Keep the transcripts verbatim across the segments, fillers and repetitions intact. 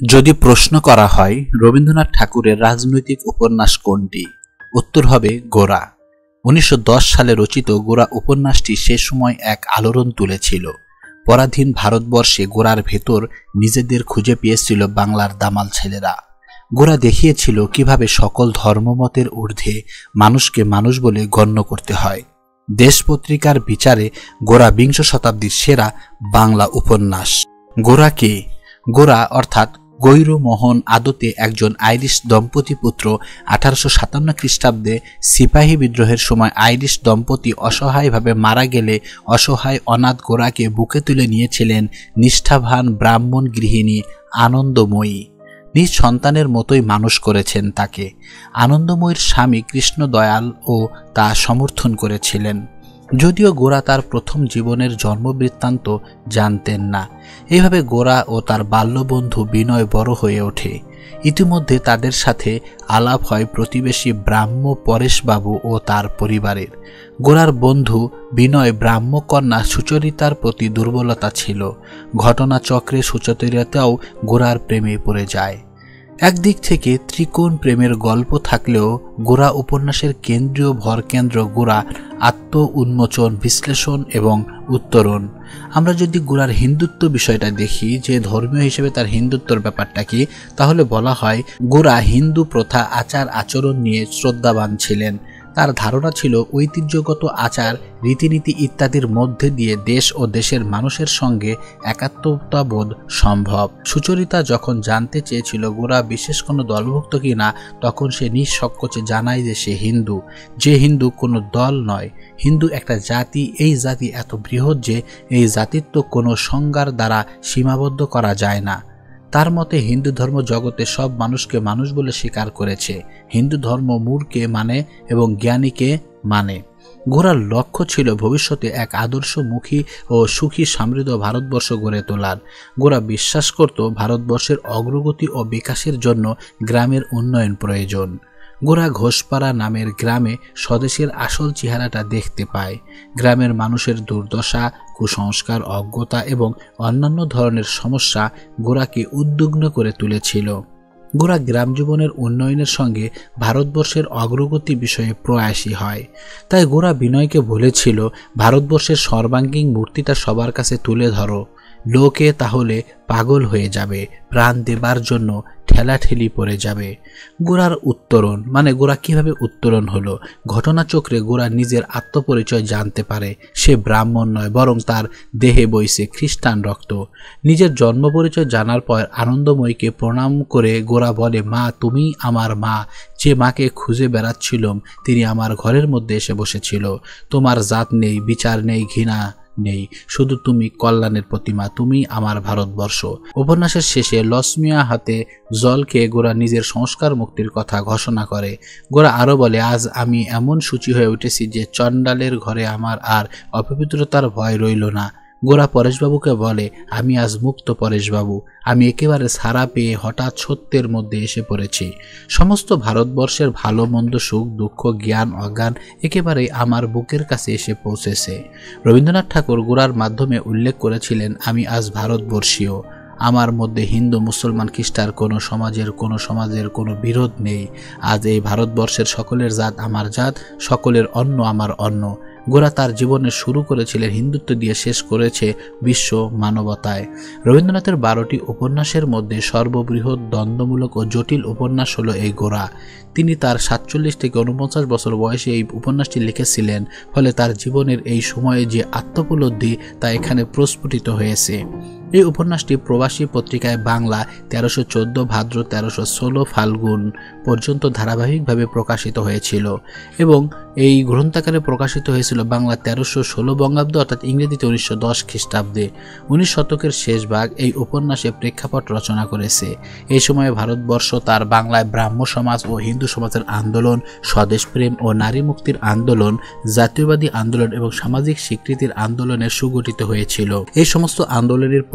যদি প্রশ্ন করা হয় রবীন্দ্রনাথ ঠাকুরের রাজনৈতিক উপন্যাস কোনটি, উত্তর হবে গোরা। উনিশশো দশ সালে রচিত গোরা উপন্যাসটি সে সময় এক আলোড়ন তুলেছিল। পরাধীন ভারতবর্ষে গোরার ভেতর নিজেদের খুঁজে পেয়েছিল বাংলার দামাল ছেলেরা। গোরা দেখিয়েছিল কিভাবে সকল ধর্মমতের ঊর্ধ্বে মানুষকে মানুষ বলে গণ্য করতে হয়। দেশ পত্রিকার বিচারে গোরা বিংশ শতাব্দীর সেরা বাংলা উপন্যাস। গোরা কে? গোরা অর্থাৎ গৈরমোহন আদতে একজন আইরিশ দম্পতি পুত্র। আঠারোশো সাতান্ন খ্রিস্টাব্দে সিপাহী বিদ্রোহের সময় আইরিশ দম্পতি অসহায়ভাবে মারা গেলে অসহায় অনাথ গোরাকে বুকে তুলে নিয়েছিলেন নিষ্ঠাবান ব্রাহ্মণ গৃহিণী আনন্দময়ী। নিজ সন্তানের মতোই মানুষ করেছেন তাকে। আনন্দময়ীর স্বামী কৃষ্ণদয়াল ও তা সমর্থন করেছিলেন, যদিও গোরা তার প্রথম জীবনের জন্মবৃত্তান্ত জানতেন না। এইভাবে গোরা ও তার বাল্যবন্ধু বিনয় বড় হয়ে ওঠে। ইতিমধ্যে তাদের সাথে আলাপ হয় প্রতিবেশী ব্রাহ্ম পরেশবাবু ও তার পরিবারের। গোরার বন্ধু বিনয় ব্রাহ্মকন্যা সুচরিতার প্রতি দুর্বলতা ছিল। ঘটনাচক্রে সুচরিতাও গোরার প্রেমে পড়ে যায়। একদিক থেকে ত্রিকোণ প্রেমের গল্প থাকলেও গোরা উপন্যাসের কেন্দ্রীয় ভরকেন্দ্র গোরা আত্ম উন্মোচন, বিশ্লেষণ এবং উত্তরণ। আমরা যদি গোরার হিন্দুত্ব বিষয়টা দেখি, যে ধর্মীয় হিসেবে তার হিন্দুত্বর ব্যাপারটা কি, তাহলে বলা হয় গোরা হিন্দু প্রথা, আচার আচরণ নিয়ে শ্রদ্ধাবান ছিলেন। তার ধারণা ছিল ঐতিহ্যগত আচার, রীতিনীতি ইত্যাদির মধ্যে দিয়ে দেশ ও দেশের মানুষের সঙ্গে একাত্মতাবোধ সম্ভব। সুচরিতা যখন জানতে চেয়েছিল গোরা বিশেষ কোনো দলভুক্ত কিনা, তখন সে নিঃসংকোচে জানায় যে সে হিন্দু। যে হিন্দু কোনো দল নয়, হিন্দু একটা জাতি। এই জাতি এত বৃহৎ যে এই জাতিত্ব কোনো সংজ্ঞার দ্বারা সীমাবদ্ধ করা যায় না। তার মতে হিন্দু ধর্ম জগতে সব মানুষকে মানুষ বলে স্বীকার করেছে। হিন্দু ধর্ম মূঢ়কে মানে এবং জ্ঞানীকে মানে। গোরার লক্ষ্য ছিল ভবিষ্যতে এক আদর্শমুখী ও সুখী সমৃদ্ধ ভারতবর্ষ গড়ে তোলার। গোরা বিশ্বাস করত ভারতবর্ষের অগ্রগতি ও বিকাশের জন্য গ্রামের উন্নয়ন প্রয়োজন। গোরা ঘোষপাড়া নামের গ্রামে স্বদেশের আসল চেহারাটা দেখতে পায়। গ্রামের মানুষের দুর্দশা, কুসংস্কার, অজ্ঞতা এবং অন্যান্য ধরনের সমস্যা গোরাকে উদ্বিগ্ন করে তুলেছিল। গোরা গ্রাম জীবনের উন্নয়নের সঙ্গে ভারতবর্ষের অগ্রগতি বিষয়ে প্রয়াসী হয়। তাই গোরা বিনয়কে বলেছিল, ভারতবর্ষের সর্বাঙ্গীন মূর্তিটা সবার কাছে তুলে ধরো, লোকে তাহলে পাগল হয়ে যাবে, প্রাণ দেবার জন্য ঠেলাঠেলি পড়ে যাবে। গোরার উত্তরণ মানে গোরা কিভাবে উত্তরণ হলো। ঘটনাচক্রে গোরা নিজের আত্মপরিচয় জানতে পারে। সে ব্রাহ্মণ নয়, বরং তার দেহে বইছে খ্রিস্টান রক্ত। নিজের জন্ম পরিচয় জানার পর আনন্দময়ীকে প্রণাম করে গোরা বলে, মা, তুমি আমার মা। যে মাকে খুঁজে বেড়াচ্ছিলাম তিনি আমার ঘরের মধ্যে এসে বসেছিল। তোমার জাত নেই, বিচার নেই, ঘৃণা নেই, শুধু তুমি কল্যাণের প্রতিমা, তুমি আমার ভারতবর্ষ। উপন্যাসের শেষে লসমিয়া হাতে জল খেয়ে গোরা নিজের সংস্কার মুক্তির কথা ঘোষণা করে। গোরা আরো বলে, আজ আমি এমন সূচি হয়ে উঠেছি যে চণ্ডালের ঘরে আমার আর অপবিত্রতার ভয় রইল না। গোরা পরেশবাবুকে বলে, আমি আজ মুক্ত পরেশবাবু। আমি একেবারে ছাড়া পেয়ে হঠাৎ সত্যের মধ্যে এসে পড়েছি। সমস্ত ভারতবর্ষের ভালো মন্দ, সুখ দুঃখ, জ্ঞান অজ্ঞান একেবারে আমার বুকের কাছে এসে পৌঁছেছে। রবীন্দ্রনাথ ঠাকুর গোরার মাধ্যমে উল্লেখ করেছিলেন, আমি আজ ভারতবর্ষীয়। আমার মধ্যে হিন্দু, মুসলমান, খ্রিস্টান কোনো সমাজের কোনো সমাজের কোনো বিরোধ নেই। আজ এই ভারতবর্ষের সকলের জাত আমার জাত, সকলের অন্ন আমার অন্ন। গোরা তার জীবনের শুরু করেছিলেন হিন্দুত্ব দিয়ে, শেষ করেছে বিশ্ব মানবতায়। রবীন্দ্রনাথের বারোটি উপন্যাসের মধ্যে সর্ববৃহৎ, দ্বন্দ্বমূলক ও জটিল উপন্যাস হলো এই গোরা। তিনি তার সাতচল্লিশ থেকে উনপঞ্চাশ বছর বয়সে এই উপন্যাসটি লিখেছিলেন। ফলে তার জীবনের এই সময়ে যে আত্মোপলব্ধি তা এখানে প্রস্ফুটিত হয়েছে। এই উপন্যাসটি প্রবাসী পত্রিকায় বাংলা তেরোশো চোদ্দ ভাদ্র তেরোশো ষোলো ফাল্গুন পর্যন্ত ধারাবাহিকভাবে প্রকাশিত হয়েছিল এবং এই গ্রন্থাকারে প্রকাশিত হয়েছিল বাংলা তেরোশো ষোলো বঙ্গাব্দ অর্থাৎ ইংরেজিতে উনিশশো দশ খ্রিস্টাব্দে। উনিশ শতকের শেষ ভাগ এই উপন্যাসে প্রেক্ষাপট রচনা করেছে। এই সময়ে ভারতবর্ষ তার বাংলায় ব্রাহ্ম সমাজ ও হিন্দু সমাজের আন্দোলন, স্বদেশপ্রেম ও নারী মুক্তির আন্দোলন, জাতীয়বাদী আন্দোলন এবং সামাজিক স্বীকৃতির আন্দোলনে সুগঠিত হয়েছিল। এই সমস্ত আন্দোলনের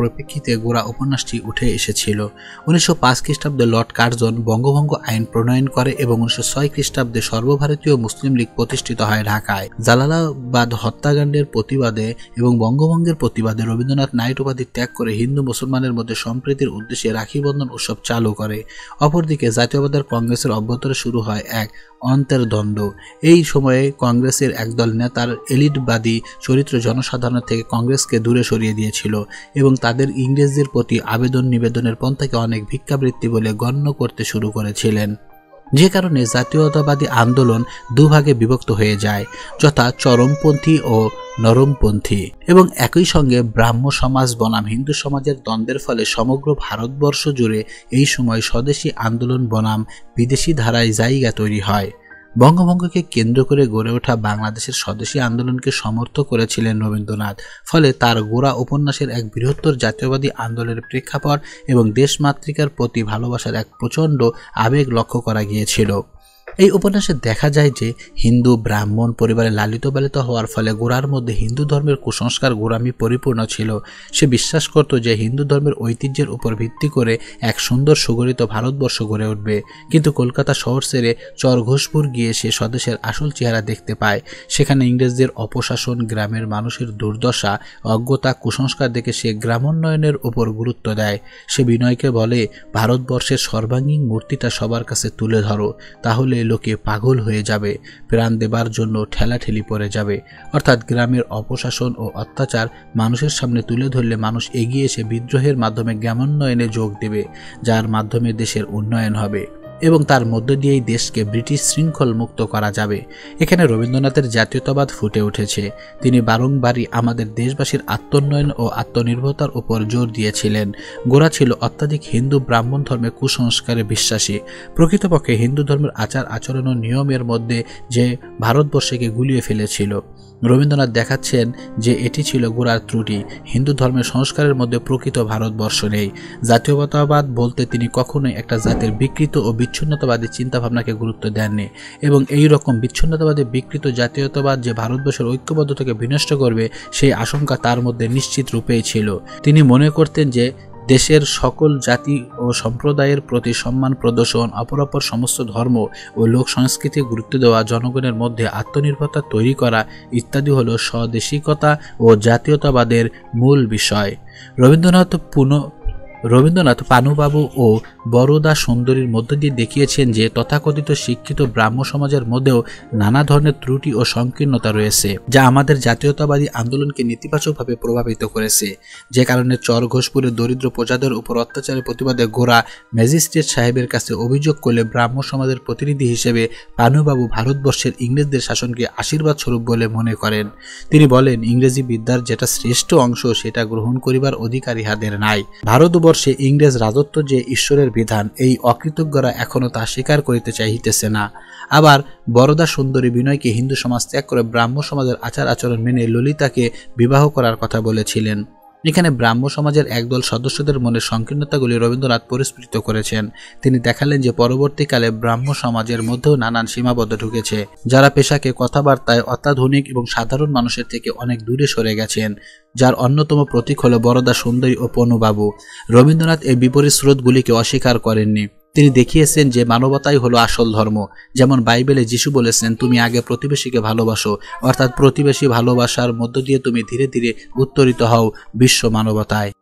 পরিপ্রেক্ষিতে গোরা উপন্যাসটি উঠে এসেছিল। উনিশশো পাঁচ খ্রিস্টাব্দে লর্ড কার্জন বঙ্গভঙ্গ আইন প্রণয়ন করে এবং উনিশশো ছয় খ্রিস্টাব্দে সর্বভারতীয় মুসলিম লীগ প্রতিষ্ঠিত হয় ঢাকায়। জালালাবাদ হত্যাকাণ্ডের প্রতিবাদে এবং বঙ্গভঙ্গের প্রতিবাদে রবীন্দ্রনাথ নাইট উপাধি ত্যাগ করে হিন্দু মুসলমানের মধ্যে সম্প্রীতির উদ্দেশ্যে রাখি বন্ধন উৎসব চালু করে। অপরদিকে জাতীয়বাদী কংগ্রেসের অভ্যন্তরে শুরু হয় এক অন্তর্দ্বন্দ্ব। এই সময়ে কংগ্রেসের একদল নেতার এলিটবাদী চরিত্র জনসাধারণ থেকে কংগ্রেসকে দূরে সরিয়ে দিয়েছিল এবং তাদের ইংরেজদের প্রতি আবেদন নিবেদনের পন্থাকে অনেক ভিক্ষাবৃত্তি বলে গণ্য করতে শুরু করেছিলেন, যে কারণে জাতীয়তাবাদী আন্দোলন দুভাগে বিভক্ত হয়ে যায়, যথা চরমপন্থী ও নরমপন্থী। এবং একই সঙ্গে ব্রাহ্ম সমাজ বনাম হিন্দু সমাজের দ্বন্দ্বের ফলে সমগ্র ভারতবর্ষ জুড়ে এই সময় স্বদেশী আন্দোলন বনাম বিদেশি ধারায় জায়গা তৈরি হয়। বঙ্গভঙ্গকে কেন্দ্র করে গড়ে ওঠা বাংলাদেশের স্বদেশী আন্দোলনকে সমর্থন করেছিলেন রবীন্দ্রনাথ। ফলে তার গোরা উপন্যাসের এক বৃহত্তর জাতীয়বাদী আন্দোলনের প্রেক্ষাপট এবং দেশমাতৃকার প্রতি ভালোবাসার এক প্রচণ্ড আবেগ লক্ষ্য করা গিয়েছিল। এই উপন্যাসে দেখা যায় যে হিন্দু ব্রাহ্মণ পরিবারে লালিত পালিত হওয়ার ফলে গোরার মধ্যে হিন্দু ধর্মের কুসংস্কার গোড়ামি পরিপূর্ণ ছিল। সে বিশ্বাস করত যে হিন্দু ধর্মের ঐতিহ্যের উপর ভিত্তি করে এক সুন্দর সুগঠিত ভারতবর্ষ গড়ে উঠবে। কিন্তু কলকাতা শহর ছেড়ে চরঘোষপুর গিয়ে সে স্বদেশের আসল চেহারা দেখতে পায়। সেখানে ইংরেজদের অপশাসন, গ্রামের মানুষের দুর্দশা, অজ্ঞতা, কুসংস্কার দেখে সে গ্রামোন্নয়নের উপর গুরুত্ব দেয়। সে বিনয়কে বলে, ভারতবর্ষের সর্বাঙ্গীন মূর্তিটা সবার কাছে তুলে ধরো, তাহলে লোকে পাগল হয়ে যাবে, প্রাণ দেবার জন্য ঠেলাঠেলি পড়ে যাবে। অর্থাৎ গ্রামের অপশাসন ও অত্যাচার মানুষের সামনে তুলে ধরলে মানুষ এগিয়ে এসে বিদ্রোহের মাধ্যমে গ্রামোন্নয়নে যোগ দেবে, যার মাধ্যমে দেশের উন্নয়ন হবে এবং তার মধ্য দিয়েই দেশকে ব্রিটিশ শৃঙ্খল মুক্ত করা যাবে। এখানে রবীন্দ্রনাথের জাতীয়তাবাদ ফুটে উঠেছে। তিনি বারংবারই আমাদের দেশবাসীর আত্মোন্নয়ন ও আত্মনির্ভরতার উপর জোর দিয়েছিলেন। গোরা ছিল অত্যাধিক হিন্দু ব্রাহ্মণ ধর্মে কুসংস্কারে বিশ্বাসী। প্রকৃতপক্ষে হিন্দু ধর্মের আচার আচরণ ও নিয়মের মধ্যে যে ভারতবর্ষকে গুলিয়ে ফেলেছিল। রবীন্দ্রনাথ দেখাচ্ছেন যে এটি ছিল গোরার ত্রুটি। হিন্দু ধর্মের সংস্কারের মধ্যে প্রকৃত ভারতবর্ষ নেই। জাতীয়তাবাদ বলতে তিনি কখনোই একটা জাতির বিকৃত ও বিচ্ছিন্নতাবাদী চিন্তাভাবনাকে গুরুত্ব দেননি এবং এই রকম বিচ্ছিন্নতাবাদী বিকৃত জাতীয়তাবাদ যে ভারতবর্ষের ঐক্যবদ্ধতাকে বিনষ্ট করবে সেই আশঙ্কা তার মধ্যে নিশ্চিত রূপেই ছিল। তিনি মনে করতেন যে দেশের সকল জাতি ও সম্প্রদায়ের প্রতি সম্মান প্রদর্শন, অপরাপর সমস্ত ধর্ম ও লোক সংস্কৃতি গুরুত্ব দেওয়া, জনগণের মধ্যে আত্মনির্ভরতা তৈরি করা ইত্যাদি হল স্বদেশিকতা ও জাতীয়তাবাদের মূল বিষয়। রবীন্দ্রনাথ পুনঃ রবীন্দ্রনাথ পানুবাবু ও বরদা সুন্দরীর মধ্য দিয়ে দেখিয়েছেন যে তথাকথিত শিক্ষিত ব্রাহ্ম সমাজের মধ্যেও নানা ধরনের ত্রুটি ও সংকীর্ণতা রয়েছে, যা আমাদের জাতীয়তাবাদী আন্দোলনকে নেতিবাচকভাবে প্রভাবিত করেছে। যে কারণে চরঘোষপুরের দরিদ্র প্রজাদের উপর অত্যাচারের প্রতিবাদে গোরা ম্যাজিস্ট্রেট সাহেবের কাছে অভিযোগ করলে ব্রাহ্ম সমাজের প্রতিনিধি হিসেবে পানুবাবু ভারতবর্ষের ইংরেজদের শাসনকে আশীর্বাদ স্বরূপ বলে মনে করেন। তিনি বলেন, ইংরেজি বিদ্যার যেটা শ্রেষ্ঠ অংশ সেটা গ্রহণ করিবার অধিকার ইহাদের নাই। ভারতবর্ষে ইংরেজ রাজত্ব যে ঈশ্বরের বিধান, এই অকৃতজ্ঞরা এখনো তা স্বীকার করিতে চাহিতেছে না। আবার বরদা সুন্দরী বিনয়কে হিন্দু সমাজ ত্যাগ করে ব্রাহ্ম সমাজের আচার আচরণ মেনে ললিতাকে বিবাহ করার কথা বলেছিলেন। এখানে ব্রাহ্ম সমাজের একদল সদস্যদের মনে সংকীর্ণতাগুলি রবীন্দ্রনাথ পরিস্ফুট করেছেন। তিনি দেখালেন যে পরবর্তীকালে ব্রাহ্ম সমাজের মধ্যেও নানান সীমাবদ্ধ ঢুকেছে, যারা পেশাকে কথাবার্তায় অত্যাধুনিক এবং সাধারণ মানুষের থেকে অনেক দূরে সরে গেছেন, যার অন্যতম প্রতীক হল বরদা সুন্দরী ও পনুবাবু। রবীন্দ্রনাথ এই বিপরীত স্রোতগুলিকে অস্বীকার করেননি। তিনি দেখিয়েছেন যে মানবতাই হলো আসল ধর্ম। যেমন বাইবেলে যিশু বলেছেন, তুমি আগে প্রতিবেশীকে ভালোবাসো, অর্থাৎ প্রতিবেশী ভালোবাসার মধ্য দিয়ে তুমি ধীরে ধীরে উত্তরিত হও বিশ্ব মানবতায়।